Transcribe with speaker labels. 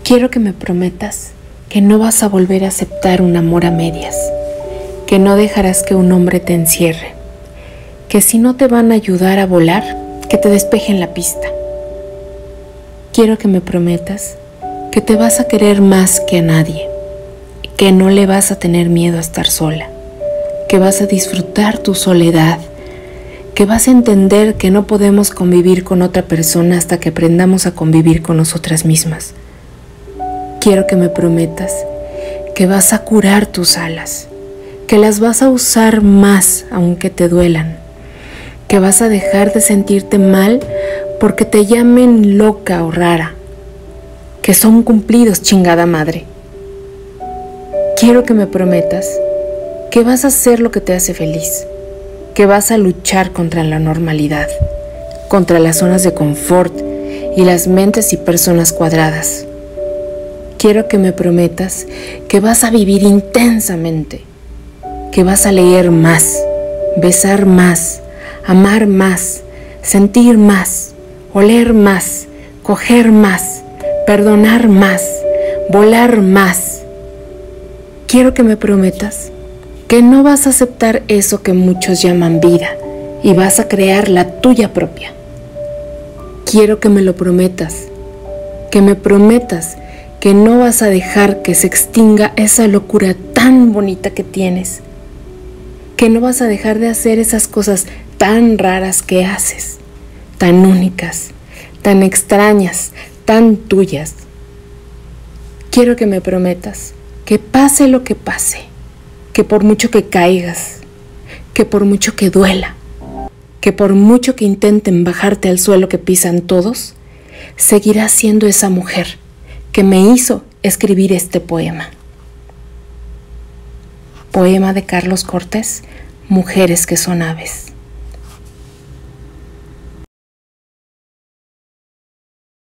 Speaker 1: Quiero que me prometas que no vas a volver a aceptar un amor a medias, que no dejarás que un hombre te encierre, que si no te van a ayudar a volar, que te despejen la pista. Quiero que me prometas que te vas a querer más que a nadie, que no le vas a tener miedo a estar sola, que vas a disfrutar tu soledad, que vas a entender que no podemos convivir con otra persona hasta que aprendamos a convivir con nosotras mismas. Quiero que me prometas que vas a curar tus alas, que las vas a usar más aunque te duelan, que vas a dejar de sentirte mal porque te llamen loca o rara, que son cumplidos, chingada madre. Quiero que me prometas que vas a hacer lo que te hace feliz, que vas a luchar contra la normalidad, contra las zonas de confort y las mentes y personas cuadradas. Quiero que me prometas que vas a vivir intensamente, que vas a leer más, besar más, amar más, sentir más, oler más, coger más, perdonar más, volar más. Quiero que me prometas que no vas a aceptar eso que muchos llaman vida y vas a crear la tuya propia. Quiero que me lo prometas, que me prometas que no vas a dejar que se extinga esa locura tan bonita que tienes, que no vas a dejar de hacer esas cosas tan raras que haces, tan únicas, tan extrañas, tan tuyas. Quiero que me prometas que pase lo que pase, que por mucho que caigas, que por mucho que duela, que por mucho que intenten bajarte al suelo que pisan todos, seguirás siendo esa mujer que me hizo escribir este poema. Poema de Carlos Cortés, Mujeres que son aves.